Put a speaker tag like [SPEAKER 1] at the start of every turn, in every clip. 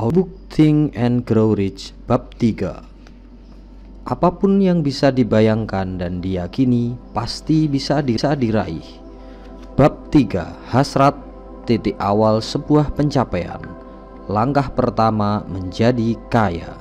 [SPEAKER 1] Book Think and Grow Rich Bab 3. Apapun yang bisa dibayangkan dan diyakini pasti bisa diraih. Bab 3. Hasrat, titik awal sebuah pencapaian. Langkah pertama menjadi kaya.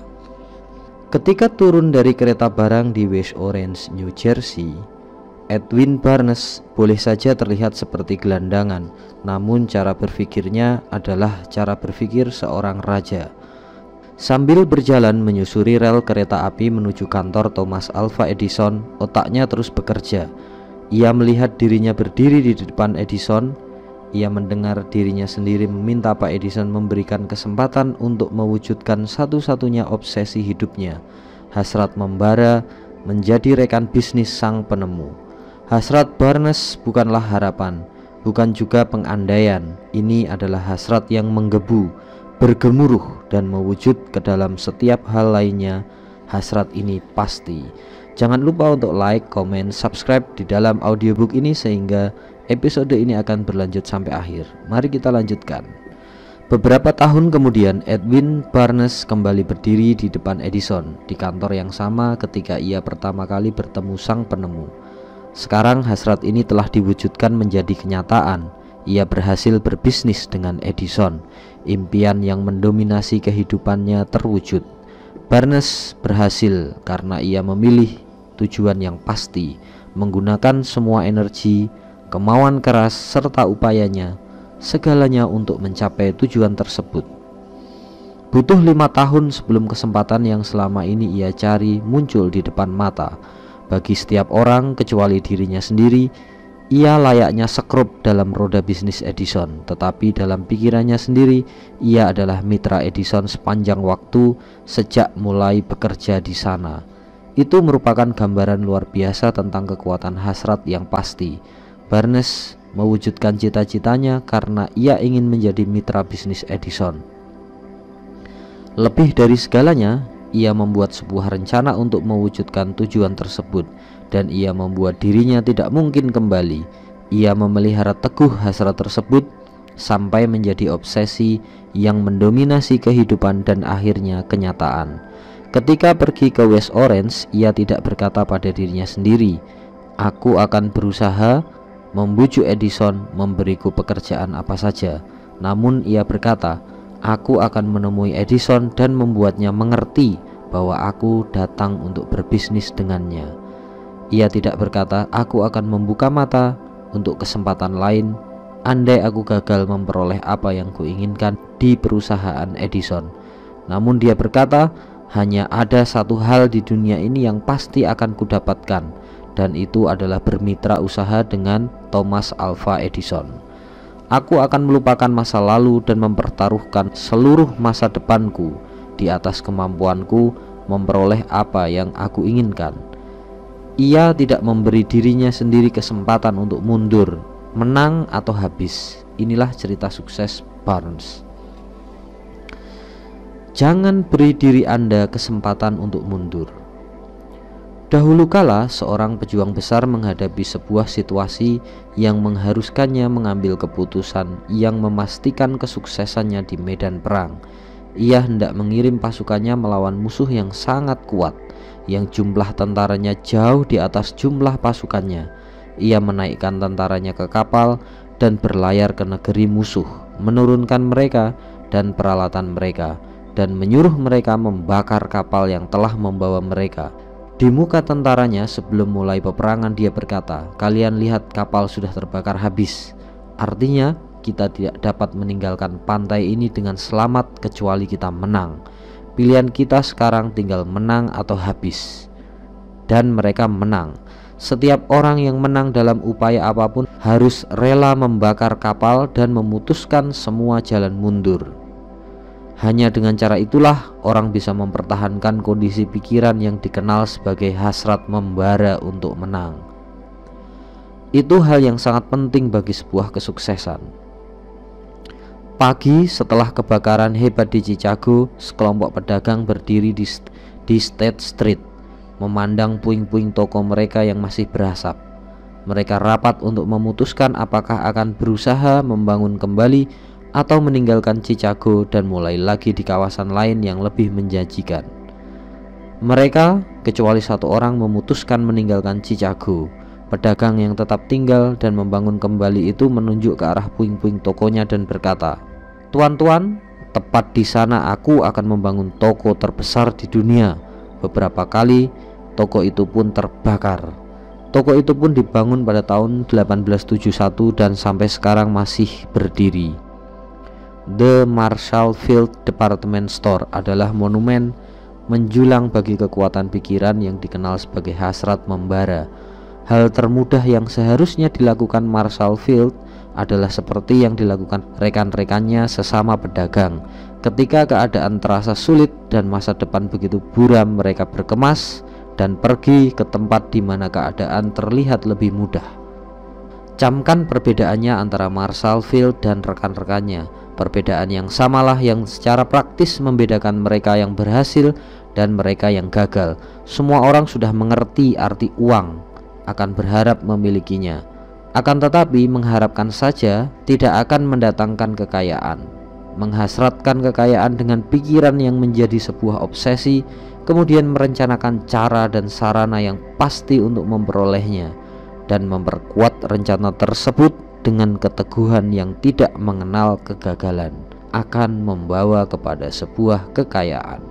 [SPEAKER 1] Ketika turun dari kereta barang di West Orange, New Jersey, Edwin Barnes boleh saja terlihat seperti gelandangan, namun cara berpikirnya adalah cara berpikir seorang raja. Sambil berjalan menyusuri rel kereta api menuju kantor Thomas Alva Edison, otaknya terus bekerja. Ia melihat dirinya berdiri di depan Edison. Ia mendengar dirinya sendiri meminta Pak Edison memberikan kesempatan untuk mewujudkan satu-satunya obsesi hidupnya, hasrat membara menjadi rekan bisnis sang penemu. Hasrat Barnes bukanlah harapan, bukan juga pengandaian. Ini adalah hasrat yang menggebu, bergemuruh, dan mewujud ke dalam setiap hal lainnya. Hasrat ini pasti. Jangan lupa untuk like, komen, subscribe di dalam audiobook ini sehingga episode ini akan berlanjut sampai akhir. Mari kita lanjutkan. Beberapa tahun kemudian, Edwin Barnes kembali berdiri di depan Edison di kantor yang sama ketika ia pertama kali bertemu sang penemu. Sekarang hasrat ini telah diwujudkan menjadi kenyataan. Ia berhasil berbisnis dengan Edison. Impian yang mendominasi kehidupannya terwujud. Barnes berhasil karena ia memilih tujuan yang pasti, menggunakan semua energi, kemauan keras, serta upayanya, segalanya untuk mencapai tujuan tersebut. Butuh 5 tahun sebelum kesempatan yang selama ini ia cari muncul di depan mata. Bagi setiap orang kecuali dirinya sendiri, ia layaknya sekrup dalam roda bisnis Edison. Tetapi dalam pikirannya sendiri, ia adalah mitra Edison sepanjang waktu sejak mulai bekerja di sana. Itu merupakan gambaran luar biasa tentang kekuatan hasrat yang pasti. Barnes mewujudkan cita-citanya karena ia ingin menjadi mitra bisnis Edison. Lebih dari segalanya, ia membuat sebuah rencana untuk mewujudkan tujuan tersebut, dan ia membuat dirinya tidak mungkin kembali. Ia memelihara teguh hasrat tersebut sampai menjadi obsesi yang mendominasi kehidupan dan akhirnya kenyataan. Ketika pergi ke West Orange, ia tidak berkata pada dirinya sendiri, "Aku akan berusaha membujuk Edison memberiku pekerjaan apa saja." Namun ia berkata, "Aku akan menemui Edison dan membuatnya mengerti bahwa aku datang untuk berbisnis dengannya." Ia tidak berkata, "Aku akan membuka mata untuk kesempatan lain andai aku gagal memperoleh apa yang kuinginkan di perusahaan Edison." Namun dia berkata, "Hanya ada satu hal di dunia ini yang pasti akan kudapatkan, dan itu adalah bermitra usaha dengan Thomas Alva Edison. Aku akan melupakan masa lalu dan mempertaruhkan seluruh masa depanku di atas kemampuanku memperoleh apa yang aku inginkan." Ia tidak memberi dirinya sendiri kesempatan untuk mundur, menang atau habis. Inilah cerita sukses Barnes. Jangan beri diri Anda kesempatan untuk mundur. Dahulu kala, seorang pejuang besar menghadapi sebuah situasi yang mengharuskannya mengambil keputusan yang memastikan kesuksesannya di medan perang. Ia hendak mengirim pasukannya melawan musuh yang sangat kuat, yang jumlah tentaranya jauh di atas jumlah pasukannya. Ia menaikkan tentaranya ke kapal dan berlayar ke negeri musuh, menurunkan mereka dan peralatan mereka, dan menyuruh mereka membakar kapal yang telah membawa mereka. Di muka tentaranya sebelum mulai peperangan dia berkata, "Kalian lihat, kapal sudah terbakar habis. Artinya kita tidak dapat meninggalkan pantai ini dengan selamat kecuali kita menang. Pilihan kita sekarang tinggal menang atau habis." Dan mereka menang. Setiap orang yang menang dalam upaya apapun harus rela membakar kapal dan memutuskan semua jalan mundur. Hanya dengan cara itulah orang bisa mempertahankan kondisi pikiran yang dikenal sebagai hasrat membara untuk menang. Itu hal yang sangat penting bagi sebuah kesuksesan. Pagi setelah kebakaran hebat di Chicago, sekelompok pedagang berdiri di State Street, memandang puing-puing toko mereka yang masih berasap. Mereka rapat untuk memutuskan apakah akan berusaha membangun kembali atau meninggalkan Chicago dan mulai lagi di kawasan lain yang lebih menjanjikan. Mereka, kecuali satu orang, memutuskan meninggalkan Chicago. Pedagang yang tetap tinggal dan membangun kembali itu menunjuk ke arah puing-puing tokonya dan berkata, "Tuan-tuan, tepat di sana aku akan membangun toko terbesar di dunia." Beberapa kali toko itu pun terbakar. Toko itu pun dibangun pada tahun 1871 dan sampai sekarang masih berdiri. The Marshall Field Department Store adalah monumen menjulang bagi kekuatan pikiran yang dikenal sebagai hasrat membara. Hal termudah yang seharusnya dilakukan Marshall Field adalah seperti yang dilakukan rekan-rekannya sesama pedagang. Ketika keadaan terasa sulit dan masa depan begitu buram, mereka berkemas dan pergi ke tempat di mana keadaan terlihat lebih mudah. Camkan perbedaannya antara Marshall Field dan rekan-rekannya. Perbedaan yang samalah yang secara praktis membedakan mereka yang berhasil dan mereka yang gagal. Semua orang sudah mengerti arti uang, akan berharap memilikinya. Akan tetapi mengharapkan saja tidak akan mendatangkan kekayaan. Menghasratkan kekayaan dengan pikiran yang menjadi sebuah obsesi, kemudian merencanakan cara dan sarana yang pasti untuk memperolehnya, dan memperkuat rencana tersebut dengan keteguhan yang tidak mengenal kegagalan, akan membawa kepada sebuah kekayaan.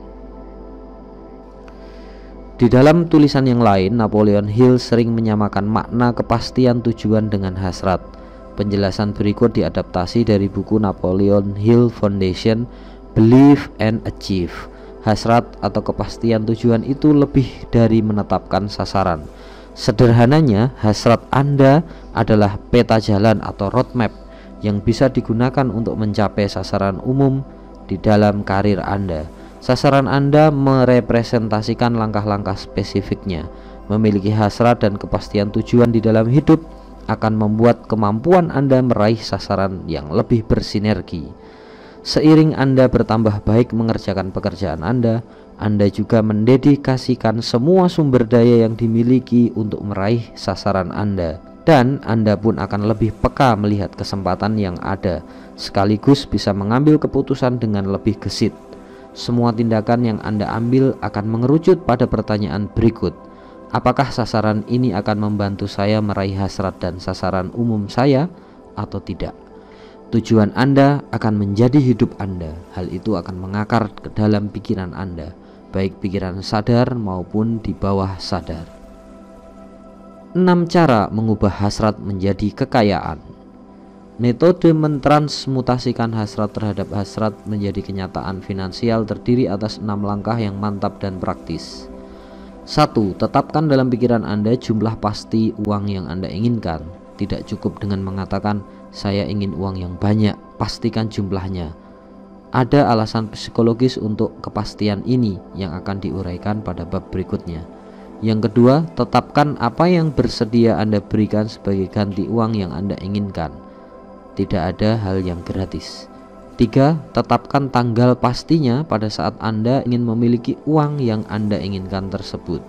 [SPEAKER 1] Di dalam tulisan yang lain, Napoleon Hill sering menyamakan makna kepastian tujuan dengan hasrat. Penjelasan berikut diadaptasi dari buku Napoleon Hill Foundation, Believe and Achieve. Hasrat atau kepastian tujuan itu lebih dari menetapkan sasaran. Sederhananya, hasrat Anda adalah peta jalan atau roadmap yang bisa digunakan untuk mencapai sasaran umum di dalam karir Anda. Sasaran Anda merepresentasikan langkah-langkah spesifiknya. Memiliki hasrat dan kepastian tujuan di dalam hidup akan membuat kemampuan Anda meraih sasaran yang lebih bersinergi. Seiring Anda bertambah baik mengerjakan pekerjaan Anda juga mendedikasikan semua sumber daya yang dimiliki untuk meraih sasaran Anda. Dan Anda pun akan lebih peka melihat kesempatan yang ada, sekaligus bisa mengambil keputusan dengan lebih gesit. Semua tindakan yang Anda ambil akan mengerucut pada pertanyaan berikut: apakah sasaran ini akan membantu saya meraih hasrat dan sasaran umum saya atau tidak? Tujuan Anda akan menjadi hidup Anda. Hal itu akan mengakar ke dalam pikiran Anda, baik pikiran sadar maupun di bawah sadar. 6 cara mengubah hasrat menjadi kekayaan. Metode mentransmutasikan hasrat terhadap hasrat menjadi kenyataan finansial terdiri atas 6 langkah yang mantap dan praktis. 1. Tetapkan dalam pikiran Anda jumlah pasti uang yang Anda inginkan. Tidak cukup dengan mengatakan, "Saya ingin uang yang banyak." Pastikan jumlahnya. Ada alasan psikologis untuk kepastian ini yang akan diuraikan pada bab berikutnya. Yang kedua, tetapkan apa yang bersedia Anda berikan sebagai ganti uang yang Anda inginkan. Tidak ada hal yang gratis. 3. Tetapkan tanggal pastinya pada saat Anda ingin memiliki uang yang Anda inginkan tersebut.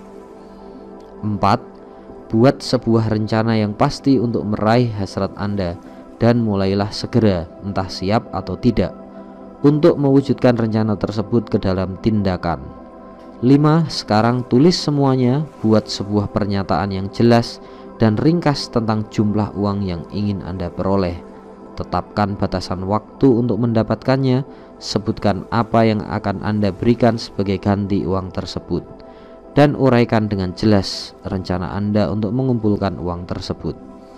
[SPEAKER 1] 4. Buat sebuah rencana yang pasti untuk meraih hasrat Anda, dan mulailah segera, entah siap atau tidak, untuk mewujudkan rencana tersebut ke dalam tindakan. 5. Sekarang tulis semuanya, buat sebuah pernyataan yang jelas dan ringkas tentang jumlah uang yang ingin Anda peroleh. Tetapkan batasan waktu untuk mendapatkannya. Sebutkan apa yang akan Anda berikan sebagai ganti uang tersebut, dan uraikan dengan jelas rencana Anda untuk mengumpulkan uang tersebut.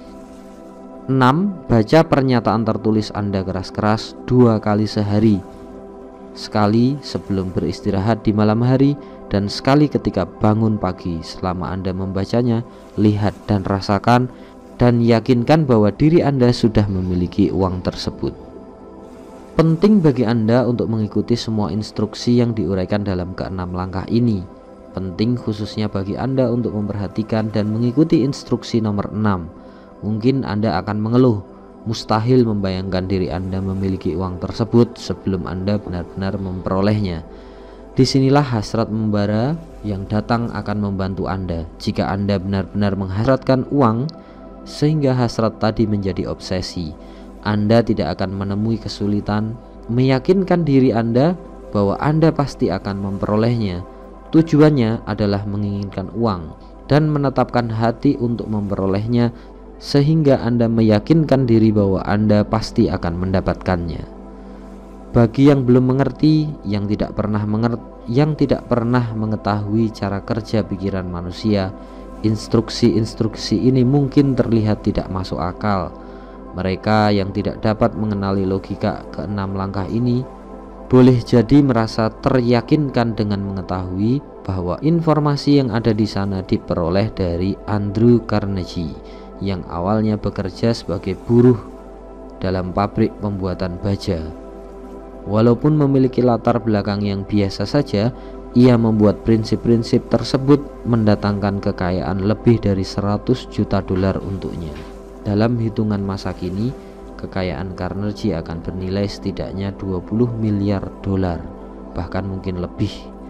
[SPEAKER 1] 6. Baca pernyataan tertulis Anda keras-keras 2 kali sehari. Sekali sebelum beristirahat di malam hari, dan sekali ketika bangun pagi. Selama Anda membacanya, lihat dan rasakan dan yakinkan bahwa diri Anda sudah memiliki uang tersebut. Penting bagi Anda untuk mengikuti semua instruksi yang diuraikan dalam ke-6 langkah ini. Penting khususnya bagi Anda untuk memperhatikan dan mengikuti instruksi nomor 6. Mungkin Anda akan mengeluh, mustahil membayangkan diri Anda memiliki uang tersebut sebelum Anda benar-benar memperolehnya. Disinilah hasrat membara yang datang akan membantu Anda. Jika Anda benar-benar menghasratkan uang sehingga hasrat tadi menjadi obsesi, Anda tidak akan menemui kesulitan meyakinkan diri Anda bahwa Anda pasti akan memperolehnya. Tujuannya adalah menginginkan uang dan menetapkan hati untuk memperolehnya, sehingga Anda meyakinkan diri bahwa Anda pasti akan mendapatkannya. Bagi yang belum mengerti, yang tidak pernah mengetahui cara kerja pikiran manusia, instruksi-instruksi ini mungkin terlihat tidak masuk akal. Mereka yang tidak dapat mengenali logika keenam langkah ini boleh jadi merasa teryakinkan dengan mengetahui bahwa informasi yang ada di sana diperoleh dari Andrew Carnegie yang awalnya bekerja sebagai buruh dalam pabrik pembuatan baja. Walaupun memiliki latar belakang yang biasa saja, ia membuat prinsip-prinsip tersebut mendatangkan kekayaan lebih dari 100 juta dolar untuknya. Dalam hitungan masa kini, kekayaan Carnegie akan bernilai setidaknya 20 miliar dolar, bahkan mungkin lebih.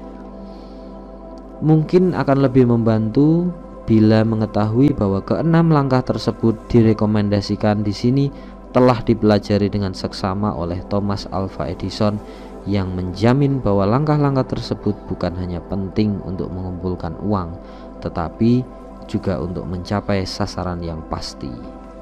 [SPEAKER 1] Mungkin akan lebih membantu bila mengetahui bahwa keenam langkah tersebut direkomendasikan di sini telah dipelajari dengan seksama oleh Thomas Alva Edison, yang menjamin bahwa langkah-langkah tersebut bukan hanya penting untuk mengumpulkan uang, tetapi juga untuk mencapai sasaran yang pasti.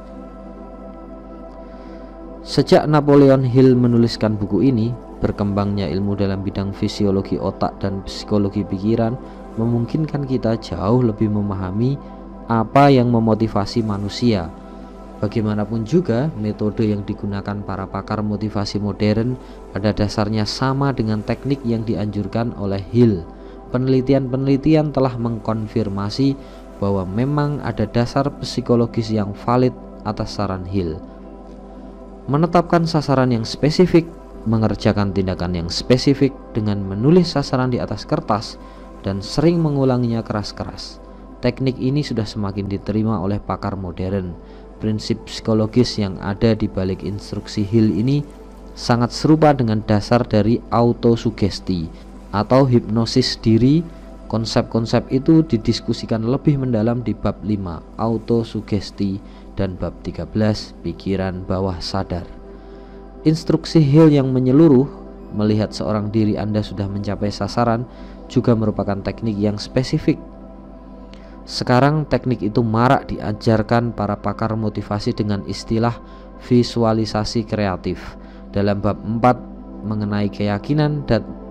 [SPEAKER 1] Sejak Napoleon Hill menuliskan buku ini, berkembangnya ilmu dalam bidang fisiologi otak dan psikologi pikiran memungkinkan kita jauh lebih memahami apa yang memotivasi manusia. Bagaimanapun juga, metode yang digunakan para pakar motivasi modern pada dasarnya sama dengan teknik yang dianjurkan oleh Hill. Penelitian-penelitian telah mengkonfirmasi bahwa memang ada dasar psikologis yang valid atas saran Hill. Menetapkan sasaran yang spesifik, mengerjakan tindakan yang spesifik dengan menulis sasaran di atas kertas dan sering mengulanginya keras-keras. Teknik ini sudah semakin diterima oleh pakar modern. Prinsip psikologis yang ada di balik instruksi Hill ini sangat serupa dengan dasar dari autosugesti atau hipnosis diri. Konsep-konsep itu didiskusikan lebih mendalam di bab 5 autosugesti dan bab 13 pikiran bawah sadar. Instruksi Hill yang menyeluruh, melihat seorang diri Anda sudah mencapai sasaran, juga merupakan teknik yang spesifik. Sekarang teknik itu marak diajarkan para pakar motivasi dengan istilah visualisasi kreatif. Dalam bab 4 mengenai keyakinan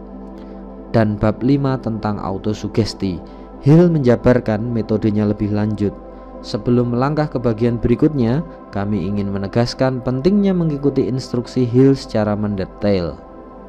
[SPEAKER 1] dan bab 5 tentang autosugesti, Hill menjabarkan metodenya lebih lanjut. Sebelum melangkah ke bagian berikutnya, kami ingin menegaskan pentingnya mengikuti instruksi Hill secara mendetail.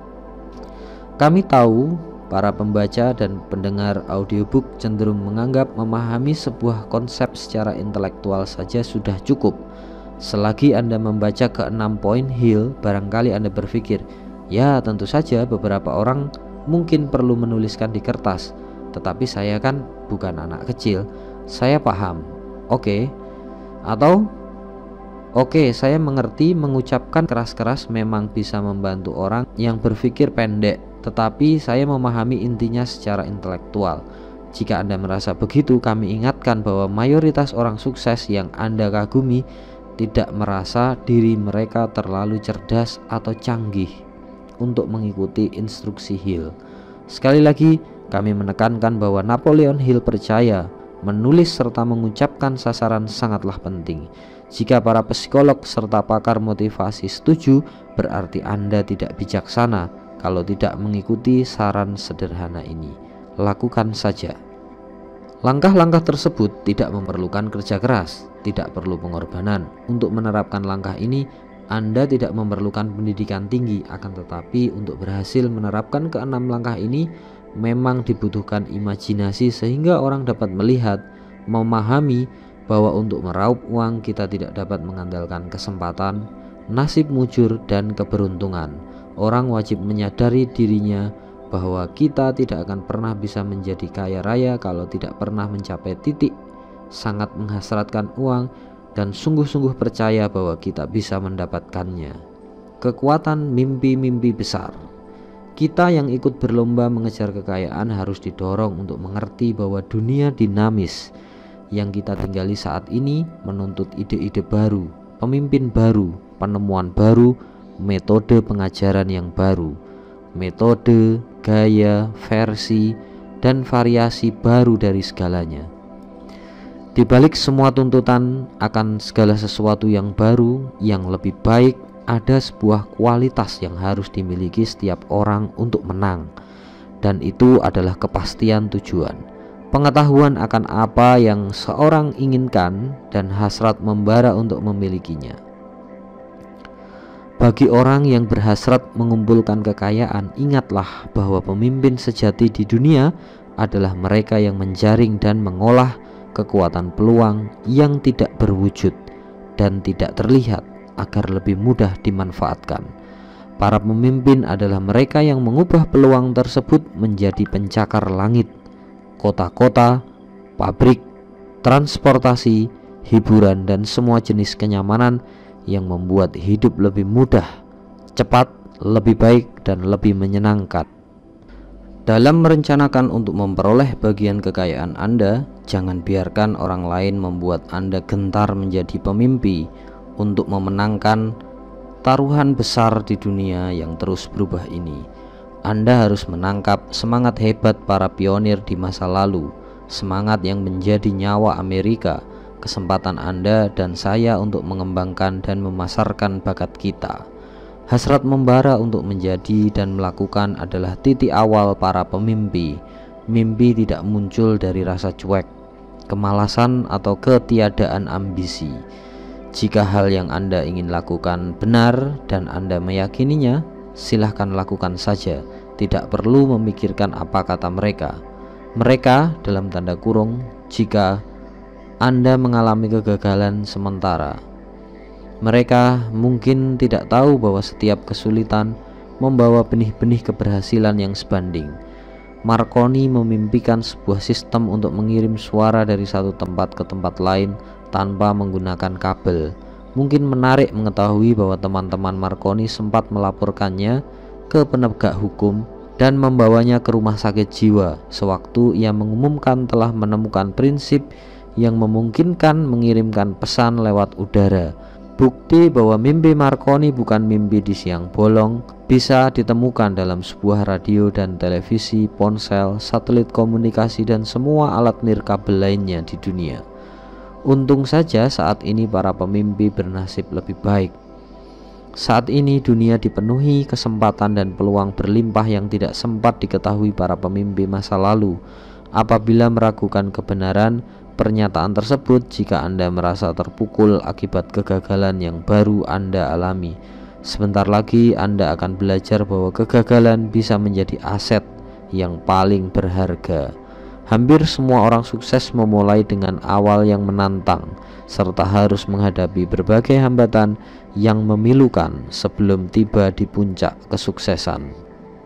[SPEAKER 1] Kami tahu para pembaca dan pendengar audiobook cenderung menganggap memahami sebuah konsep secara intelektual saja sudah cukup. Selagi Anda membaca ke-6 poin Hill, barangkali Anda berpikir, ya tentu saja beberapa orang mungkin perlu menuliskan di kertas, tetapi saya kan bukan anak kecil, saya paham. Oke. Atau oke, saya mengerti mengucapkan keras-keras memang bisa membantu orang yang berpikir pendek, tetapi saya memahami intinya secara intelektual. Jika Anda merasa begitu, kami ingatkan bahwa mayoritas orang sukses yang Anda kagumi tidak merasa diri mereka terlalu cerdas atau canggih untuk mengikuti instruksi Hill. Sekali lagi, kami menekankan bahwa Napoleon Hill percaya menulis serta mengucapkan sasaran sangatlah penting. Jika para psikolog serta pakar motivasi setuju, berarti Anda tidak bijaksana kalau tidak mengikuti saran sederhana ini. Lakukan saja. Langkah-langkah tersebut tidak memerlukan kerja keras, tidak perlu pengorbanan. Untuk menerapkan langkah ini, Anda tidak memerlukan pendidikan tinggi, akan tetapi untuk berhasil menerapkan ke-6 langkah ini memang dibutuhkan imajinasi sehingga orang dapat melihat, memahami bahwa untuk meraup uang kita tidak dapat mengandalkan kesempatan, nasib mujur, dan keberuntungan. Orang wajib menyadari dirinya bahwa kita tidak akan pernah bisa menjadi kaya raya kalau tidak pernah mencapai titik sangat menghasratkan uang dan sungguh-sungguh percaya bahwa kita bisa mendapatkannya. Kekuatan mimpi-mimpi besar. Kita yang ikut berlomba mengejar kekayaan harus didorong untuk mengerti bahwa dunia dinamis yang kita tinggali saat ini menuntut ide-ide baru, pemimpin baru, penemuan baru, metode pengajaran yang baru, metode, gaya, versi, dan variasi baru dari segalanya. Di balik semua tuntutan akan segala sesuatu yang baru, yang lebih baik, ada sebuah kualitas yang harus dimiliki setiap orang untuk menang, dan itu adalah kepastian tujuan, pengetahuan akan apa yang seorang inginkan, dan hasrat membara untuk memilikinya. Bagi orang yang berhasrat mengumpulkan kekayaan, ingatlah bahwa pemimpin sejati di dunia adalah mereka yang menjaring dan mengolah kekuatan peluang yang tidak berwujud dan tidak terlihat agar lebih mudah dimanfaatkan. Para pemimpin adalah mereka yang mengubah peluang tersebut menjadi pencakar langit, kota-kota, pabrik, transportasi, hiburan, dan semua jenis kenyamanan yang membuat hidup lebih mudah, cepat, lebih baik, dan lebih menyenangkan. Dalam merencanakan untuk memperoleh bagian kekayaan Anda, jangan biarkan orang lain membuat Anda gentar menjadi pemimpi untuk memenangkan taruhan besar di dunia yang terus berubah ini. Anda harus menangkap semangat hebat para pionir di masa lalu, semangat yang menjadi nyawa Amerika, kesempatan Anda dan saya untuk mengembangkan dan memasarkan bakat kita. Hasrat membara untuk menjadi dan melakukan adalah titik awal para pemimpi. Mimpi tidak muncul dari rasa cuek, kemalasan, atau ketiadaan ambisi. Jika hal yang Anda ingin lakukan benar dan Anda meyakininya, silahkan lakukan saja. Tidak perlu memikirkan apa kata mereka. Mereka dalam tanda kurung jika Anda mengalami kegagalan sementara. Mereka mungkin tidak tahu bahwa setiap kesulitan membawa benih-benih keberhasilan yang sebanding. Marconi memimpikan sebuah sistem untuk mengirim suara dari satu tempat ke tempat lain tanpa menggunakan kabel. Mungkin menarik mengetahui bahwa teman-teman Marconi sempat melaporkannya ke penegak hukum dan membawanya ke rumah sakit jiwa sewaktu ia mengumumkan telah menemukan prinsip yang memungkinkan mengirimkan pesan lewat udara. Bukti bahwa mimpi Marconi bukan mimpi di siang bolong bisa ditemukan dalam sebuah radio dan televisi, ponsel, satelit komunikasi, dan semua alat nirkabel lainnya di dunia. Untung saja saat ini para pemimpi bernasib lebih baik. Saat ini dunia dipenuhi kesempatan dan peluang berlimpah yang tidak sempat diketahui para pemimpi masa lalu. Apabila meragukan kebenaran pernyataan tersebut, jika Anda merasa terpukul akibat kegagalan yang baru Anda alami, sebentar lagi Anda akan belajar bahwa kegagalan bisa menjadi aset yang paling berharga. Hampir semua orang sukses memulai dengan awal yang menantang, serta harus menghadapi berbagai hambatan yang memilukan sebelum tiba di puncak kesuksesan.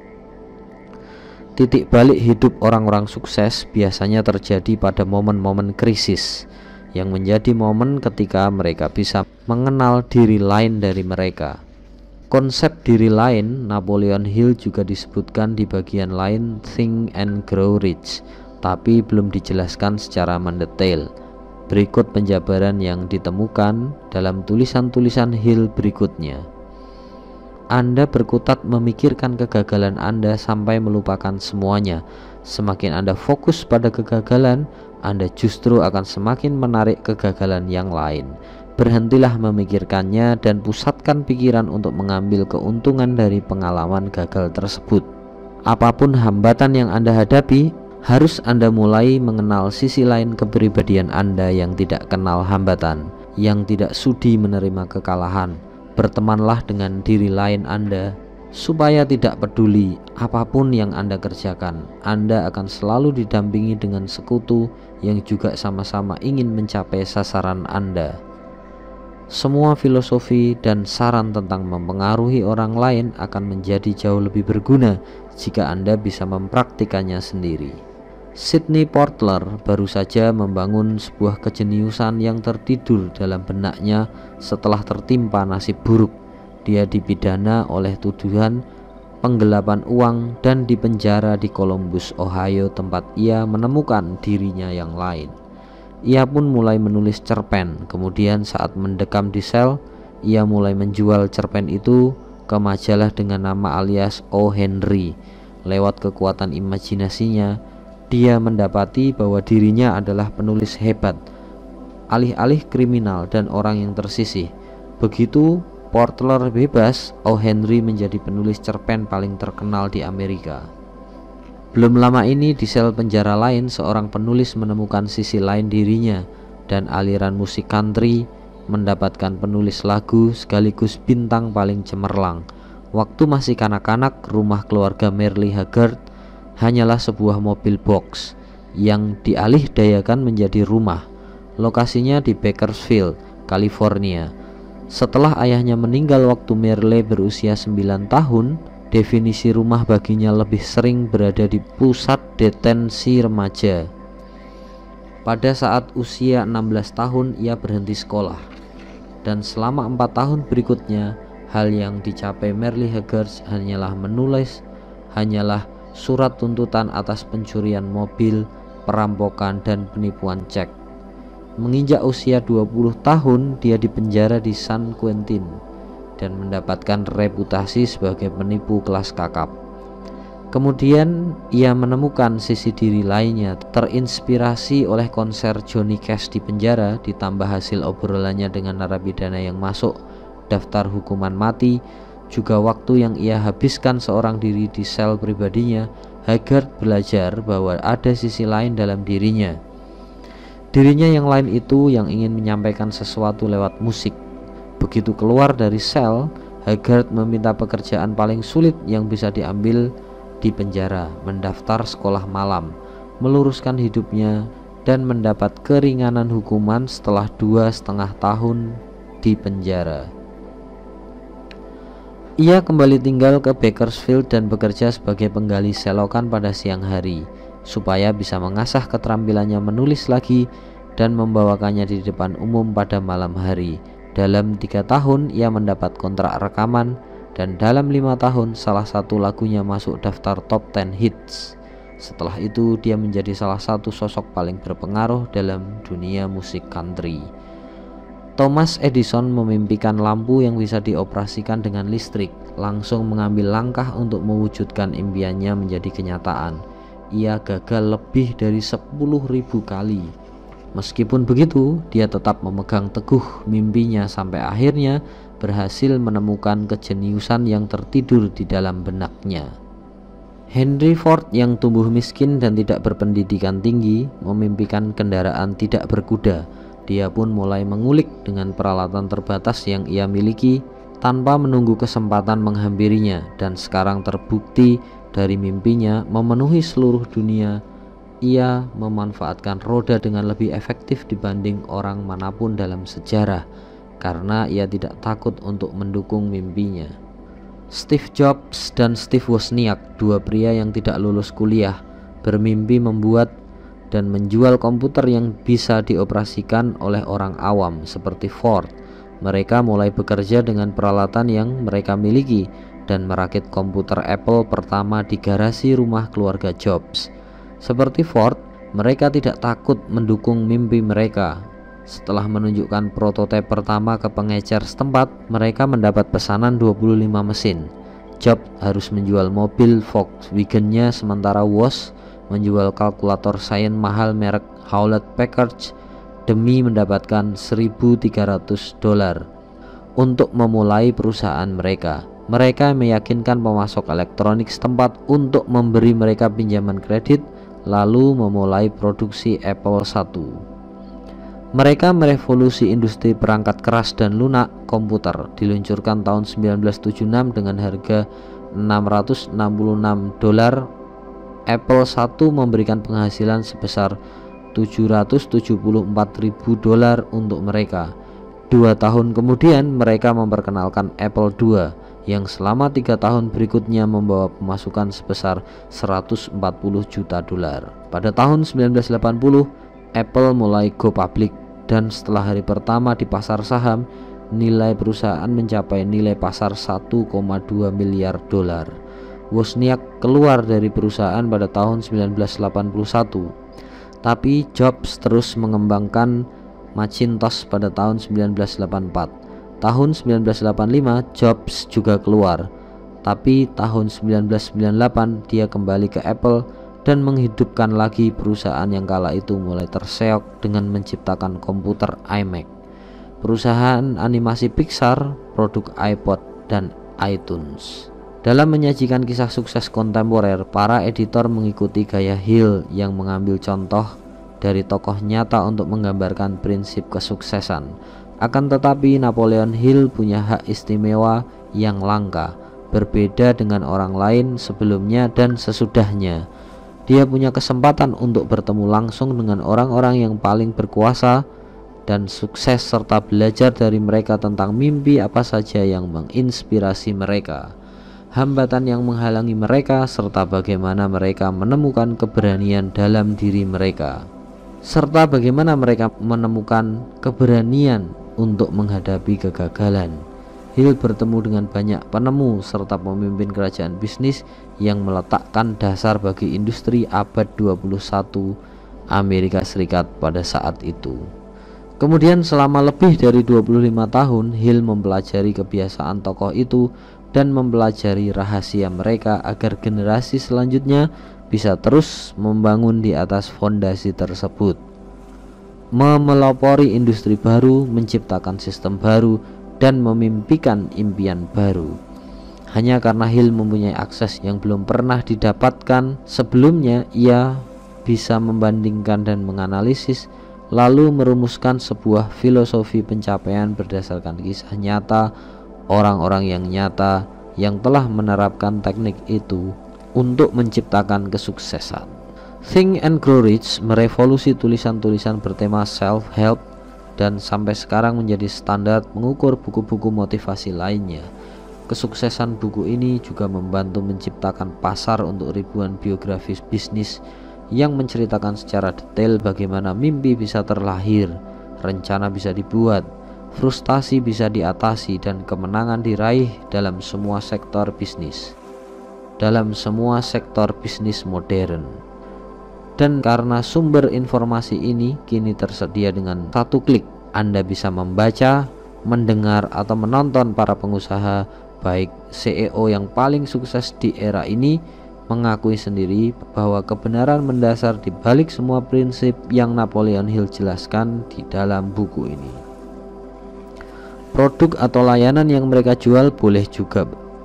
[SPEAKER 1] Titik balik hidup orang-orang sukses biasanya terjadi pada momen-momen krisis, yang menjadi momen ketika mereka bisa mengenal diri lain dari mereka. Konsep diri lain Napoleon Hill juga disebutkan di bagian lain Think and Grow Rich, tapi belum dijelaskan secara mendetail. Berikut penjabaran yang ditemukan dalam tulisan-tulisan Hill berikutnya. Anda berkutat memikirkan kegagalan Anda sampai melupakan semuanya. Semakin Anda fokus pada kegagalan, Anda justru akan semakin menarik kegagalan yang lain. Berhentilah memikirkannya dan pusatkan pikiran untuk mengambil keuntungan dari pengalaman gagal tersebut. Apapun hambatan yang Anda hadapi, harus Anda mulai mengenal sisi lain kepribadian Anda yang tidak kenal hambatan, yang tidak sudi menerima kekalahan. Bertemanlah dengan diri lain Anda, supaya tidak peduli apapun yang Anda kerjakan, Anda akan selalu didampingi dengan sekutu yang juga sama-sama ingin mencapai sasaran Anda. Semua filosofi dan saran tentang mempengaruhi orang lain akan menjadi jauh lebih berguna jika Anda bisa mempraktikannya sendiri. Sidney Portler baru saja membangun sebuah kejeniusan yang tertidur dalam benaknya setelah tertimpa nasib buruk. Dia dipidana oleh tuduhan penggelapan uang dan dipenjara di Columbus, Ohio, tempat ia menemukan dirinya yang lain. Ia pun mulai menulis cerpen. Kemudian saat mendekam di sel, ia mulai menjual cerpen itu ke majalah dengan nama alias O. Henry. Lewat kekuatan imajinasinya, dia mendapati bahwa dirinya adalah penulis hebat, alih-alih kriminal dan orang yang tersisih. Begitu Portler bebas, O. Henry menjadi penulis cerpen paling terkenal di Amerika. Belum lama ini di sel penjara lain, seorang penulis menemukan sisi lain dirinya dan aliran musik country mendapatkan penulis lagu sekaligus bintang paling cemerlang. Waktu masih kanak-kanak, rumah keluarga Merle Haggard hanyalah sebuah mobil box yang dialihdayakan menjadi rumah. Lokasinya di Bakersfield, California. Setelah ayahnya meninggal waktu Merle berusia 9 tahun, definisi rumah baginya lebih sering berada di pusat detensi remaja. Pada saat usia 16 tahun ia berhenti sekolah, dan selama 4 tahun berikutnya hal yang dicapai Merle Haggard hanyalah surat tuntutan atas pencurian mobil, perampokan, dan penipuan cek. Menginjak usia 20 tahun dia dipenjara di San Quentin dan mendapatkan reputasi sebagai penipu kelas kakap. Kemudian ia menemukan sisi diri lainnya, terinspirasi oleh konser Johnny Cash di penjara, ditambah hasil obrolannya dengan narapidana yang masuk daftar hukuman mati, juga waktu yang ia habiskan seorang diri di sel pribadinya. Haggard belajar bahwa ada sisi lain dalam dirinya. Dirinya yang lain itu yang ingin menyampaikan sesuatu lewat musik. Begitu keluar dari sel, Haggard meminta pekerjaan paling sulit yang bisa diambil di penjara, mendaftar sekolah malam, meluruskan hidupnya, dan mendapat keringanan hukuman setelah 2,5 tahun di penjara. Ia kembali tinggal ke Bakersfield dan bekerja sebagai penggali selokan pada siang hari, supaya bisa mengasah keterampilannya menulis lagi dan membawakannya di depan umum pada malam hari. Dalam 3 tahun ia mendapat kontrak rekaman, dan dalam 5 tahun salah satu lagunya masuk daftar top 10 hits. Setelah itu dia menjadi salah satu sosok paling berpengaruh dalam dunia musik country. Thomas Edison memimpikan lampu yang bisa dioperasikan dengan listrik, langsung mengambil langkah untuk mewujudkan impiannya menjadi kenyataan. Ia gagal lebih dari 10.000 kali. Meskipun begitu, dia tetap memegang teguh mimpinya sampai akhirnya berhasil menemukan kejeniusan yang tertidur di dalam benaknya. Henry Ford yang tumbuh miskin dan tidak berpendidikan tinggi memimpikan kendaraan tidak berkuda. Dia pun mulai mengulik dengan peralatan terbatas yang ia miliki tanpa menunggu kesempatan menghampirinya, dan sekarang terbukti dari mimpinya memenuhi seluruh dunia. Ia memanfaatkan roda dengan lebih efektif dibanding orang manapun dalam sejarah karena ia tidak takut untuk mendukung mimpinya. Steve Jobs dan Steve Wozniak, dua pria yang tidak lulus kuliah, bermimpi membuat dan menjual komputer yang bisa dioperasikan oleh orang awam seperti Ford. Mereka mulai bekerja dengan peralatan yang mereka miliki dan merakit komputer Apple pertama di garasi rumah keluarga Jobs. Seperti Ford, mereka tidak takut mendukung mimpi mereka. Setelah menunjukkan prototipe pertama ke pengecer setempat, mereka mendapat pesanan 25 mesin. Jobs harus menjual mobil Volkswagen-nya, sementara Woz menjual kalkulator sains mahal merek Hewlett-Packard demi mendapatkan $1.300 untuk memulai perusahaan mereka. Mereka meyakinkan pemasok elektronik setempat untuk memberi mereka pinjaman kredit, lalu memulai produksi Apple I. Mereka merevolusi industri perangkat keras dan lunak komputer. Diluncurkan tahun 1976 dengan harga $666. Apple I memberikan penghasilan sebesar $774.000 untuk mereka. 2 tahun kemudian mereka memperkenalkan Apple II yang selama 3 tahun berikutnya membawa pemasukan sebesar $140 juta. Pada tahun 1980 Apple mulai go public, dan setelah hari pertama di pasar saham, nilai perusahaan mencapai nilai pasar $1,2 miliar. Wozniak keluar dari perusahaan pada tahun 1981, tapi Jobs terus mengembangkan Macintosh pada tahun 1984. Tahun 1985 Jobs juga keluar, tapi tahun 1998 dia kembali ke Apple dan menghidupkan lagi perusahaan yang kala itu mulai terseok dengan menciptakan komputer iMac, perusahaan animasi Pixar, produk iPod dan iTunes. Dalam menyajikan kisah sukses kontemporer, para editor mengikuti gaya Hill yang mengambil contoh dari tokoh nyata untuk menggambarkan prinsip kesuksesan. Akan tetapi Napoleon Hill punya hak istimewa yang langka, berbeda dengan orang lain sebelumnya dan sesudahnya. Dia punya kesempatan untuk bertemu langsung dengan orang-orang yang paling berkuasa dan sukses serta belajar dari mereka tentang mimpi apa saja yang menginspirasi mereka, hambatan yang menghalangi mereka, serta bagaimana mereka menemukan keberanian dalam diri mereka, serta bagaimana mereka menemukan keberanian untuk menghadapi kegagalan. Hill bertemu dengan banyak penemu serta pemimpin kerajaan bisnis yang meletakkan dasar bagi industri abad 21 Amerika Serikat pada saat itu. Kemudian selama lebih dari 25 tahun Hill mempelajari kebiasaan tokoh itu dan mempelajari rahasia mereka agar generasi selanjutnya bisa terus membangun di atas fondasi tersebut, memelopori industri baru, menciptakan sistem baru, dan memimpikan impian baru. Hanya karena Hill mempunyai akses yang belum pernah didapatkan sebelumnya, ia bisa membandingkan dan menganalisis, lalu merumuskan sebuah filosofi pencapaian berdasarkan kisah nyata orang-orang yang nyata yang telah menerapkan teknik itu untuk menciptakan kesuksesan. Think and Grow Rich merevolusi tulisan-tulisan bertema self-help dan sampai sekarang menjadi standar mengukur buku-buku motivasi lainnya. Kesuksesan buku ini juga membantu menciptakan pasar untuk ribuan biografi bisnis yang menceritakan secara detail bagaimana mimpi bisa terlahir, rencana bisa dibuat, frustasi bisa diatasi, dan kemenangan diraih dalam semua sektor bisnis, modern. Dan karena sumber informasi ini kini tersedia dengan satu klik, Anda bisa membaca, mendengar, atau menonton para pengusaha baik CEO yang paling sukses di era ini mengakui sendiri bahwa kebenaran mendasar di balik semua prinsip yang Napoleon Hill jelaskan di dalam buku ini. Produk atau layanan yang mereka jual boleh juga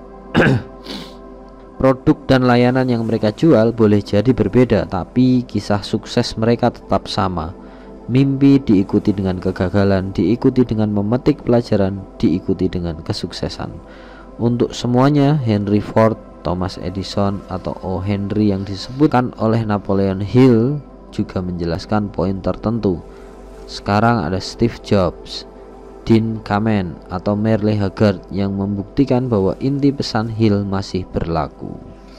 [SPEAKER 1] Produk dan layanan yang mereka jual boleh jadi berbeda, tapi kisah sukses mereka tetap sama. Mimpi diikuti dengan kegagalan, diikuti dengan memetik pelajaran, diikuti dengan kesuksesan. Untuk semuanya, Henry Ford, Thomas Edison, atau O. Henry yang disebutkan oleh Napoleon Hill juga menjelaskan poin tertentu. Sekarang ada Steve Jobs, Dean Kamen, atau Merle Haggard yang membuktikan bahwa inti pesan Hill masih berlaku.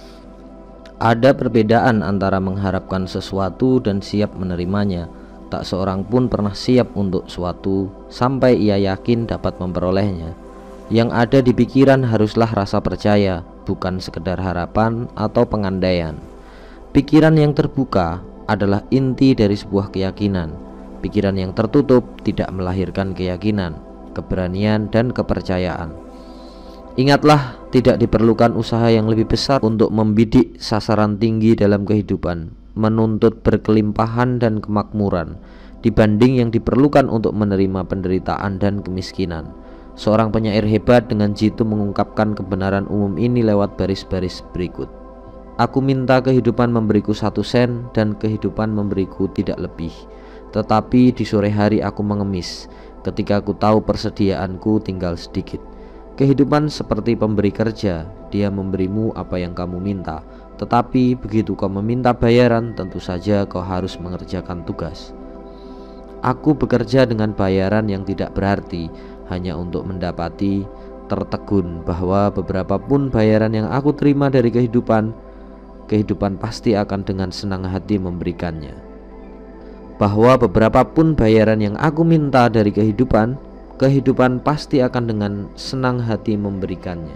[SPEAKER 1] Ada perbedaan antara mengharapkan sesuatu dan siap menerimanya. Tak seorang pun pernah siap untuk suatu sampai ia yakin dapat memperolehnya. Yang ada di pikiran haruslah rasa percaya, bukan sekedar harapan atau pengandaian. Pikiran yang terbuka adalah inti dari sebuah keyakinan. Pikiran yang tertutup tidak melahirkan keyakinan, keberanian, dan kepercayaan. Ingatlah, tidak diperlukan usaha yang lebih besar untuk membidik sasaran tinggi dalam kehidupan, menuntut berkelimpahan dan kemakmuran, dibanding yang diperlukan untuk menerima penderitaan dan kemiskinan. Seorang penyair hebat dengan jitu mengungkapkan kebenaran umum ini lewat baris-baris berikut. Aku minta kehidupan memberiku 1 sen dan kehidupan memberiku tidak lebih. Tetapi di sore hari aku mengemis ketika aku tahu persediaanku tinggal sedikit. Kehidupan seperti pemberi kerja, dia memberimu apa yang kamu minta. Tetapi begitu kau meminta bayaran, tentu saja kau harus mengerjakan tugas. Aku bekerja dengan bayaran yang tidak berarti, hanya untuk mendapati tertegun bahwa beberapa pun bayaran yang aku terima dari kehidupan pasti akan dengan senang hati memberikannya. Bahwa beberapa pun bayaran yang aku minta dari kehidupan pasti akan dengan senang hati memberikannya.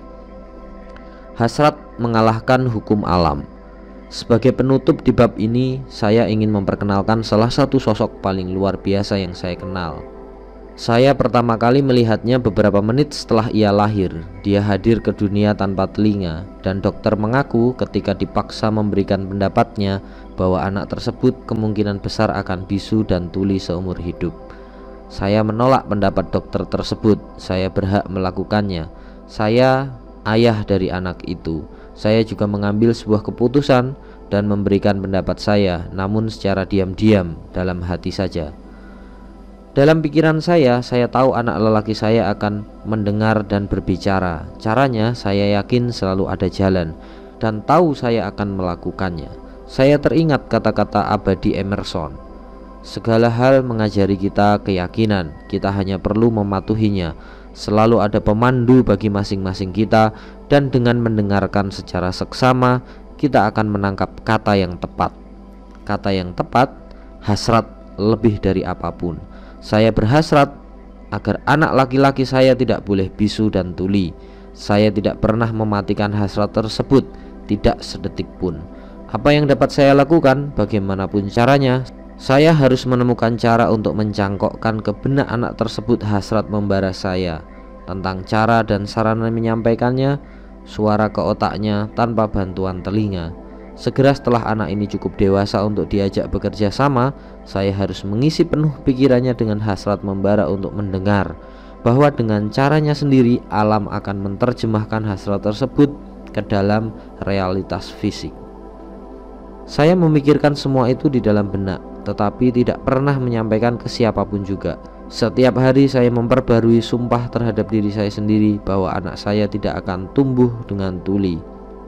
[SPEAKER 1] Hasrat mengalahkan hukum alam. Sebagai penutup di bab ini, saya ingin memperkenalkan salah satu sosok paling luar biasa yang saya kenal. Saya pertama kali melihatnya beberapa menit setelah ia lahir. Dia hadir ke dunia tanpa telinga, dan dokter mengaku ketika dipaksa memberikan pendapatnya bahwa anak tersebut kemungkinan besar akan bisu dan tuli seumur hidup. Saya menolak pendapat dokter tersebut. Saya berhak melakukannya. Saya ayah dari anak itu. Saya juga mengambil sebuah keputusan dan memberikan pendapat saya, namun secara diam-diam dalam hati saja. Dalam pikiran saya tahu anak lelaki saya akan mendengar dan berbicara. Caranya saya yakin selalu ada jalan, dan tahu saya akan melakukannya. Saya teringat kata-kata abadi Emerson, segala hal mengajari kita keyakinan, kita hanya perlu mematuhinya. Selalu ada pemandu bagi masing-masing kita, dan dengan mendengarkan secara seksama, kita akan menangkap kata yang tepat. Kata yang tepat, hasrat lebih dari apapun. Saya berhasrat agar anak laki-laki saya tidak boleh bisu dan tuli. Saya tidak pernah mematikan hasrat tersebut, tidak sedetik pun. Apa yang dapat saya lakukan? Bagaimanapun caranya, saya harus menemukan cara untuk mencangkokkan ke benak anak tersebut hasrat membara saya. Tentang cara dan sarana menyampaikannya, suara ke otaknya tanpa bantuan telinga. Segera setelah anak ini cukup dewasa untuk diajak bekerja sama, saya harus mengisi penuh pikirannya dengan hasrat membara untuk mendengar, bahwa dengan caranya sendiri alam akan menerjemahkan hasrat tersebut ke dalam realitas fisik. Saya memikirkan semua itu di dalam benak, tetapi tidak pernah menyampaikan ke siapapun juga. Setiap hari saya memperbarui sumpah terhadap diri saya sendiri bahwa anak saya tidak akan tumbuh dengan tuli.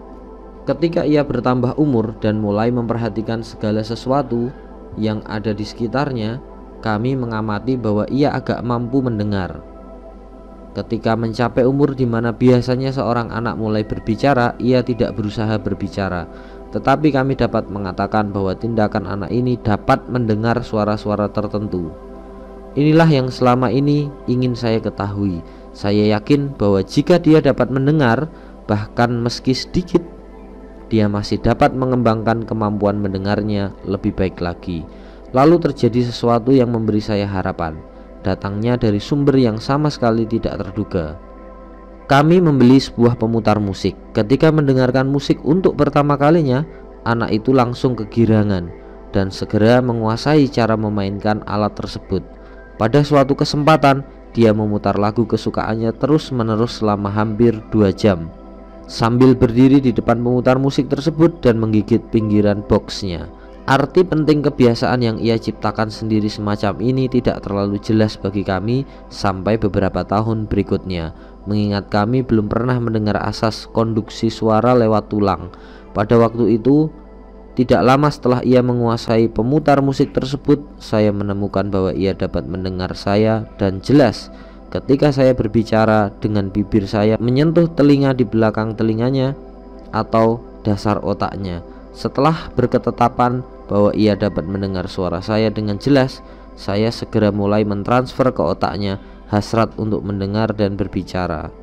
[SPEAKER 1] Ketika ia bertambah umur dan mulai memperhatikan segala sesuatu yang ada di sekitarnya, kami mengamati bahwa ia agak mampu mendengar. Ketika mencapai umur di mana biasanya seorang anak mulai berbicara, ia tidak berusaha berbicara, tetapi kami dapat mengatakan bahwa tindakan anak ini dapat mendengar suara-suara tertentu. Inilah yang selama ini ingin saya ketahui. Saya yakin bahwa jika dia dapat mendengar, bahkan meski sedikit, dia masih dapat mengembangkan kemampuan mendengarnya lebih baik lagi. Lalu terjadi sesuatu yang memberi saya harapan, datangnya dari sumber yang sama sekali tidak terduga. Kami membeli sebuah pemutar musik. Ketika mendengarkan musik untuk pertama kalinya, anak itu langsung kegirangan dan segera menguasai cara memainkan alat tersebut. Pada suatu kesempatan, dia memutar lagu kesukaannya terus-menerus selama hampir 2 jam. Sambil berdiri di depan pemutar musik tersebut dan menggigit pinggiran boxnya. Arti penting kebiasaan yang ia ciptakan sendiri semacam ini tidak terlalu jelas bagi kami sampai beberapa tahun berikutnya, mengingat kami belum pernah mendengar asas konduksi suara lewat tulang. Pada waktu itu, tidak lama setelah ia menguasai pemutar musik tersebut, saya menemukan bahwa ia dapat mendengar saya dan jelas. Ketika saya berbicara, dengan bibir saya menyentuh telinga di belakang telinganya atau dasar otaknya. Setelah berketetapan bahwa ia dapat mendengar suara saya dengan jelas, saya segera mulai mentransfer ke otaknya hasrat untuk mendengar dan berbicara.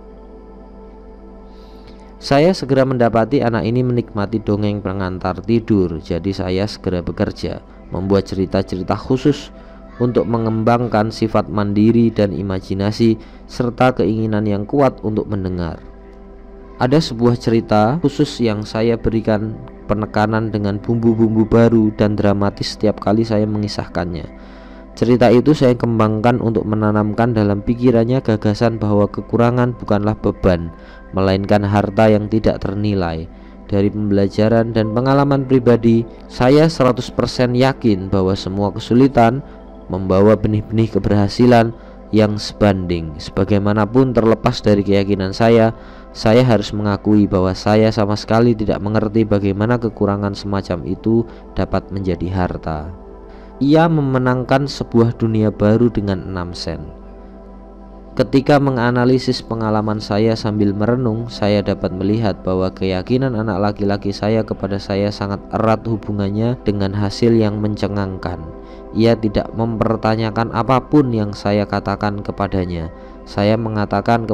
[SPEAKER 1] Saya segera mendapati anak ini menikmati dongeng pengantar tidur, jadi saya segera bekerja, membuat cerita-cerita khusus untuk mengembangkan sifat mandiri dan imajinasi serta keinginan yang kuat untuk mendengar. Ada sebuah cerita khusus yang saya berikan penekanan dengan bumbu-bumbu baru dan dramatis setiap kali saya mengisahkannya. Cerita itu saya kembangkan untuk menanamkan dalam pikirannya gagasan bahwa kekurangan bukanlah beban, melainkan harta yang tidak ternilai. Dari pembelajaran dan pengalaman pribadi, saya 100% yakin bahwa semua kesulitan membawa benih-benih keberhasilan yang sebanding. Sebagaimanapun terlepas dari keyakinan saya harus mengakui bahwa saya sama sekali tidak mengerti bagaimana kekurangan semacam itu dapat menjadi harta. Ia memenangkan sebuah dunia baru dengan 6 sen. Ketika menganalisis pengalaman saya sambil merenung, saya dapat melihat bahwa keyakinan anak laki-laki saya kepada saya sangat erat hubungannya dengan hasil yang mencengangkan. Ia tidak mempertanyakan apapun yang saya katakan kepadanya. Saya mengatakan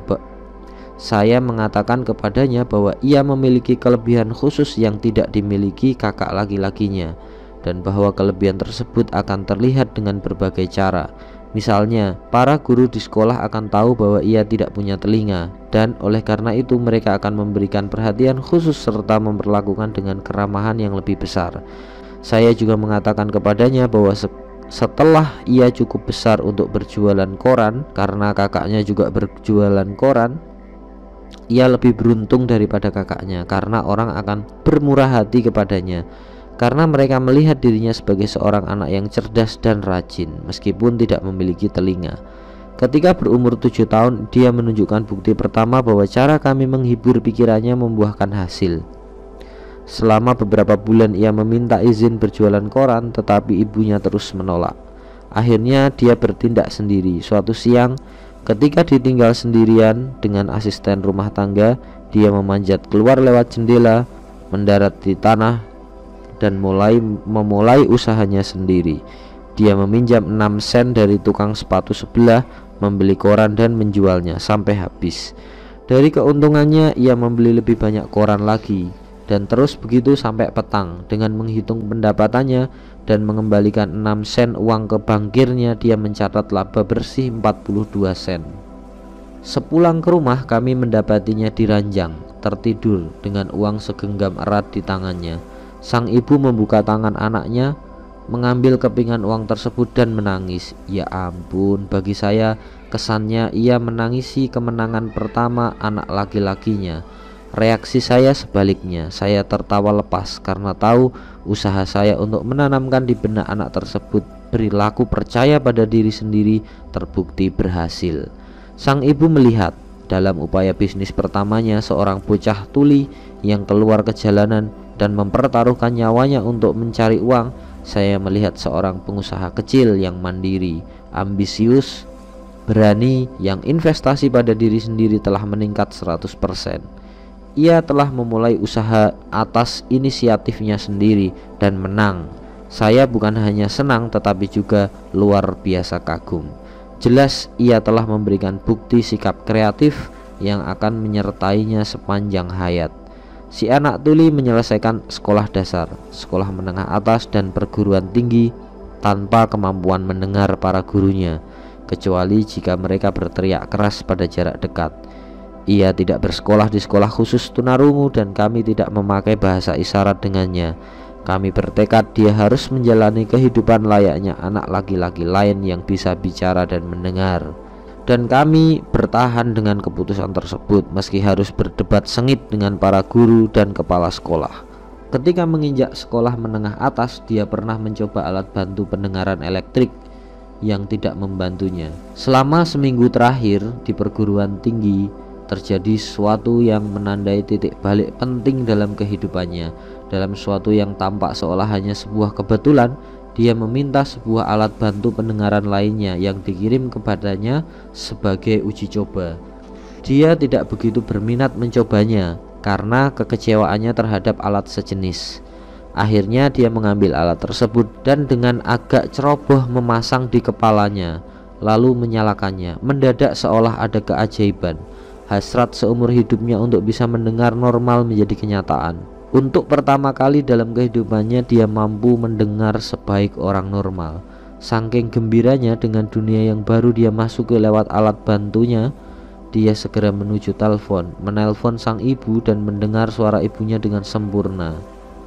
[SPEAKER 1] kepadanya bahwa ia memiliki kelebihan khusus yang tidak dimiliki kakak laki-lakinya, dan bahwa kelebihan tersebut akan terlihat dengan berbagai cara. Misalnya, para guru di sekolah akan tahu bahwa ia tidak punya telinga, dan oleh karena itu mereka akan memberikan perhatian khusus serta memperlakukan dengan keramahan yang lebih besar. Saya juga mengatakan kepadanya bahwa setelah ia cukup besar untuk berjualan koran, karena kakaknya juga berjualan koran, ia lebih beruntung daripada kakaknya karena orang akan bermurah hati kepadanya, karena mereka melihat dirinya sebagai seorang anak yang cerdas dan rajin meskipun tidak memiliki telinga. Ketika berumur 7 tahun, dia menunjukkan bukti pertama bahwa cara kami menghibur pikirannya membuahkan hasil. Selama beberapa bulan ia meminta izin berjualan koran, tetapi ibunya terus menolak. Akhirnya dia bertindak sendiri. Suatu siang, ketika ditinggal sendirian dengan asisten rumah tangga, dia memanjat keluar lewat jendela, mendarat di tanah, dan memulai usahanya sendiri. Dia meminjam 6 sen dari tukang sepatu sebelah, membeli koran dan menjualnya sampai habis. Dari keuntungannya ia membeli lebih banyak koran lagi, dan terus begitu sampai petang. Dengan menghitung pendapatannya dan mengembalikan 6 sen uang ke bankirnya, dia mencatat laba bersih 42 sen. Sepulang ke rumah, kami mendapatinya di ranjang, tertidur dengan uang segenggam erat di tangannya. Sang ibu membuka tangan anaknya, mengambil kepingan uang tersebut dan menangis. Ya ampun, bagi saya kesannya ia menangisi kemenangan pertama anak laki-lakinya. Reaksi saya sebaliknya, saya tertawa lepas karena tahu usaha saya untuk menanamkan di benak anak tersebut perilaku percaya pada diri sendiri terbukti berhasil. Sang ibu melihat dalam upaya bisnis pertamanya seorang bocah tuli yang keluar ke jalanan dan mempertaruhkan nyawanya untuk mencari uang. Saya melihat seorang pengusaha kecil yang mandiri, ambisius, berani, yang investasi pada diri sendiri telah meningkat 100%. Ia telah memulai usaha atas inisiatifnya sendiri dan menang. Saya bukan hanya senang tetapi juga luar biasa kagum. Jelas ia telah memberikan bukti sikap kreatif yang akan menyertainya sepanjang hayat. Si anak tuli menyelesaikan sekolah dasar, sekolah menengah atas, dan perguruan tinggi tanpa kemampuan mendengar para gurunya, kecuali jika mereka berteriak keras pada jarak dekat. Ia tidak bersekolah di sekolah khusus tunarungu dan kami tidak memakai bahasa isyarat dengannya. Kami bertekad dia harus menjalani kehidupan layaknya anak laki-laki lain yang bisa bicara dan mendengar. Dan kami bertahan dengan keputusan tersebut meski harus berdebat sengit dengan para guru dan kepala sekolah. Ketika menginjak sekolah menengah atas, dia pernah mencoba alat bantu pendengaran elektrik yang tidak membantunya. Selama seminggu terakhir di perguruan tinggi, terjadi sesuatu yang menandai titik balik penting dalam kehidupannya. Dalam sesuatu yang tampak seolah hanya sebuah kebetulan, dia meminta sebuah alat bantu pendengaran lainnya yang dikirim kepadanya sebagai uji coba. Dia tidak begitu berminat mencobanya karena kekecewaannya terhadap alat sejenis. Akhirnya dia mengambil alat tersebut dan dengan agak ceroboh memasang di kepalanya, lalu menyalakannya. Mendadak seolah ada keajaiban. Hasrat seumur hidupnya untuk bisa mendengar normal menjadi kenyataan. Untuk pertama kali dalam kehidupannya dia mampu mendengar sebaik orang normal. Saking gembiranya dengan dunia yang baru dia masuki lewat alat bantunya, dia segera menuju telepon, menelpon sang ibu dan mendengar suara ibunya dengan sempurna.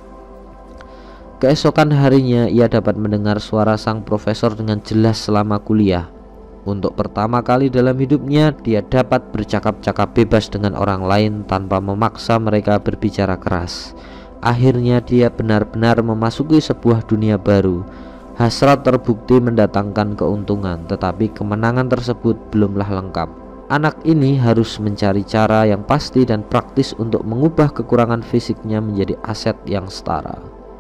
[SPEAKER 1] Keesokan harinya ia dapat mendengar suara sang profesor dengan jelas selama kuliah. Untuk pertama kali dalam hidupnya dia dapat bercakap-cakap bebas dengan orang lain tanpa memaksa mereka berbicara keras. Akhirnya dia benar-benar memasuki sebuah dunia baru. Hasrat terbukti mendatangkan keuntungan, tetapi kemenangan tersebut belumlah lengkap. Anak ini harus mencari cara yang pasti dan praktis untuk mengubah kekurangan fisiknya menjadi aset yang setara.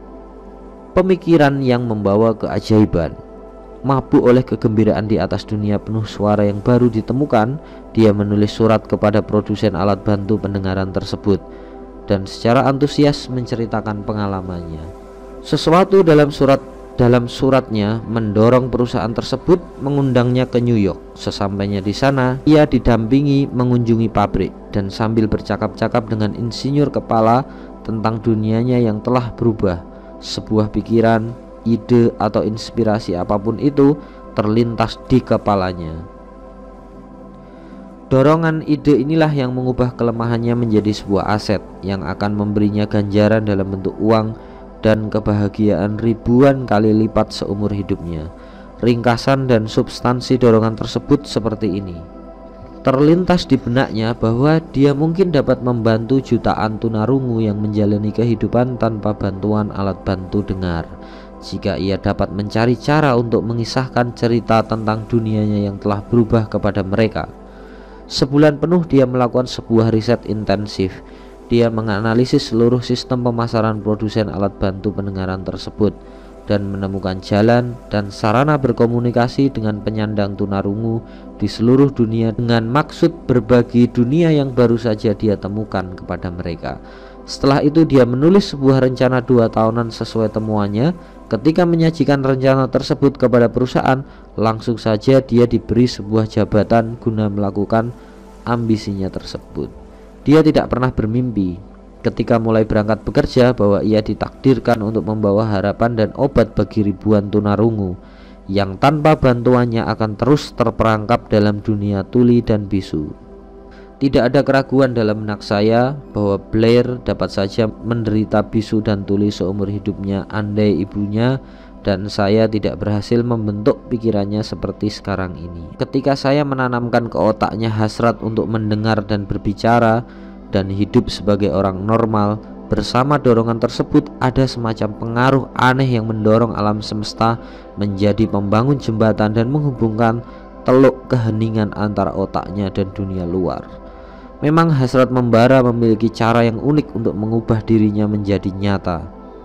[SPEAKER 1] Pemikiran yang membawa keajaiban. Mabuk oleh kegembiraan di atas dunia penuh suara yang baru ditemukan, dia menulis surat kepada produsen alat bantu pendengaran tersebut dan secara antusias menceritakan pengalamannya. Sesuatu dalam suratnya mendorong perusahaan tersebut mengundangnya ke New York. Sesampainya di sana, ia didampingi mengunjungi pabrik dan sambil bercakap-cakap dengan insinyur kepala tentang dunianya yang telah berubah. Sebuah pikiran, ide atau inspirasi apapun itu terlintas di kepalanya. Dorongan ide inilah yang mengubah kelemahannya menjadi sebuah aset yang akan memberinya ganjaran dalam bentuk uang dan kebahagiaan ribuan kali lipat seumur hidupnya. Ringkasan dan substansi dorongan tersebut seperti ini. Terlintas di benaknya bahwa dia mungkin dapat membantu jutaan tunarungu yang menjalani kehidupan tanpa bantuan alat bantu dengar, jika ia dapat mencari cara untuk mengisahkan cerita tentang dunianya yang telah berubah kepada mereka. Sebulan penuh dia melakukan sebuah riset intensif. Dia menganalisis seluruh sistem pemasaran produsen alat bantu pendengaran tersebut dan menemukan jalan dan sarana berkomunikasi dengan penyandang tunarungu di seluruh dunia dengan maksud berbagi dunia yang baru saja dia temukan kepada mereka. Setelah itu dia menulis sebuah rencana 2 tahunan sesuai temuannya. Ketika menyajikan rencana tersebut kepada perusahaan, langsung saja dia diberi sebuah jabatan guna melakukan ambisinya tersebut. Dia tidak pernah bermimpi ketika mulai berangkat bekerja bahwa ia ditakdirkan untuk membawa harapan dan obat bagi ribuan tunarungu yang tanpa bantuannya akan terus terperangkap dalam dunia tuli dan bisu. Tidak ada keraguan dalam benak saya bahwa Blair dapat saja menderita bisu dan tuli seumur hidupnya andai ibunya dan saya tidak berhasil membentuk pikirannya seperti sekarang ini. Ketika saya menanamkan ke otaknya hasrat untuk mendengar dan berbicara dan hidup sebagai orang normal, bersama dorongan tersebut ada semacam pengaruh aneh yang mendorong alam semesta menjadi pembangun jembatan dan menghubungkan teluk keheningan antara otaknya dan dunia luar. Memang hasrat membara memiliki cara yang unik untuk mengubah dirinya menjadi nyata.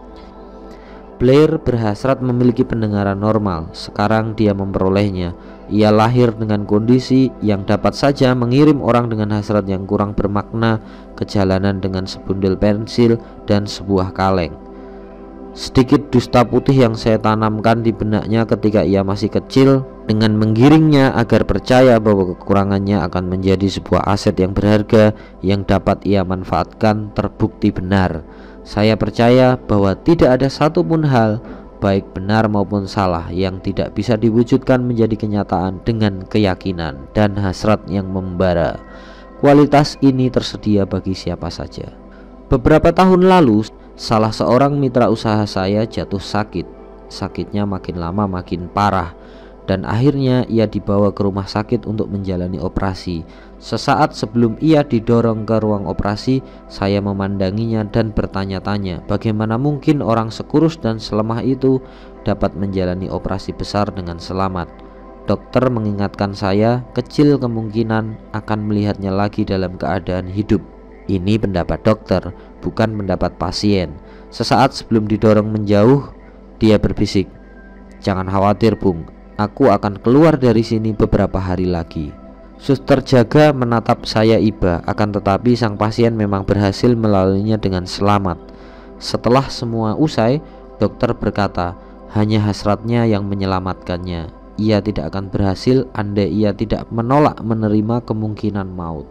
[SPEAKER 1] Blair berhasrat memiliki pendengaran normal. Sekarang dia memperolehnya. Ia lahir dengan kondisi yang dapat saja mengirim orang dengan hasrat yang kurang bermakna ke jalanan dengan sebundel pensil dan sebuah kaleng. Sedikit dusta putih yang saya tanamkan di benaknya ketika ia masih kecil dengan menggiringnya agar percaya bahwa kekurangannya akan menjadi sebuah aset yang berharga yang dapat ia manfaatkan terbukti benar. Saya percaya bahwa tidak ada satupun hal, baik benar maupun salah, yang tidak bisa diwujudkan menjadi kenyataan dengan keyakinan dan hasrat yang membara. Kualitas ini tersedia bagi siapa saja. Beberapa tahun lalu, salah seorang mitra usaha saya jatuh sakit. Sakitnya makin lama makin parah dan akhirnya ia dibawa ke rumah sakit untuk menjalani operasi. Sesaat sebelum ia didorong ke ruang operasi, saya memandanginya dan bertanya-tanya, bagaimana mungkin orang sekurus dan selemah itu dapat menjalani operasi besar dengan selamat. Dokter mengingatkan saya, kecil kemungkinan akan melihatnya lagi dalam keadaan hidup. Ini pendapat dokter, bukan pendapat pasien. Sesaat sebelum didorong menjauh, dia berbisik, "Jangan khawatir, Bung. Aku akan keluar dari sini beberapa hari lagi." Suster jaga menatap saya iba, akan tetapi sang pasien memang berhasil melaluinya dengan selamat. Setelah semua usai, dokter berkata, hanya hasratnya yang menyelamatkannya. Ia tidak akan berhasil andai ia tidak menolak menerima kemungkinan maut.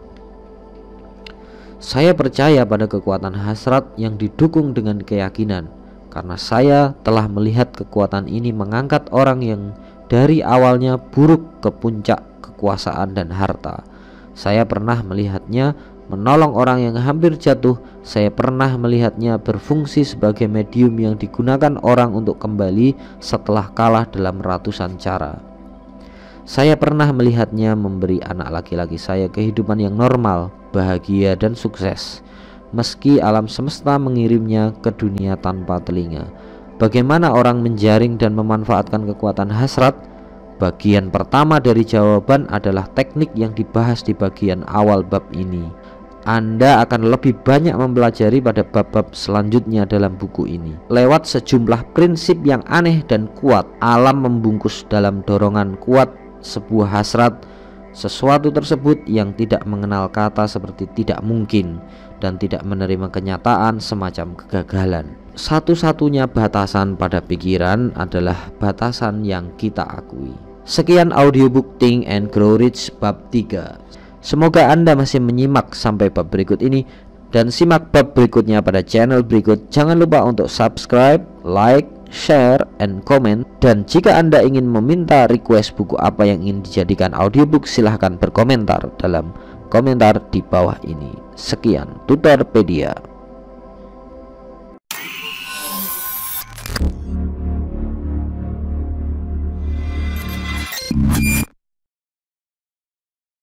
[SPEAKER 1] Saya percaya pada kekuatan hasrat yang didukung dengan keyakinan, karena saya telah melihat kekuatan ini mengangkat orang yang dari awalnya buruk ke puncak kekuasaan dan harta. Saya pernah melihatnya menolong orang yang hampir jatuh. Saya pernah melihatnya berfungsi sebagai medium yang digunakan orang untuk kembali setelah kalah dalam ratusan cara. Saya pernah melihatnya memberi anak laki-laki saya kehidupan yang normal, bahagia dan sukses, meski alam semesta mengirimnya ke dunia tanpa telinga. Bagaimana orang menjaring dan memanfaatkan kekuatan hasrat? Bagian pertama dari jawaban adalah teknik yang dibahas di bagian awal bab ini. Anda akan lebih banyak mempelajari pada bab-bab selanjutnya dalam buku ini. Lewat sejumlah prinsip yang aneh dan kuat, alam membungkus dalam dorongan kuat sebuah hasrat, sesuatu tersebut yang tidak mengenal kata seperti tidak mungkin dan tidak menerima kenyataan semacam kegagalan. Satu-satunya batasan pada pikiran adalah batasan yang kita akui. Sekian audiobook Think and Grow Rich bab 3. Semoga Anda masih menyimak sampai bab berikut ini dan simak bab berikutnya pada channel berikut. Jangan lupa untuk subscribe, like, share, and comment. Dan jika Anda ingin meminta request buku apa yang ingin dijadikan audiobook, silahkan berkomentar dalam komentar di bawah ini. Sekian Tutorpedia.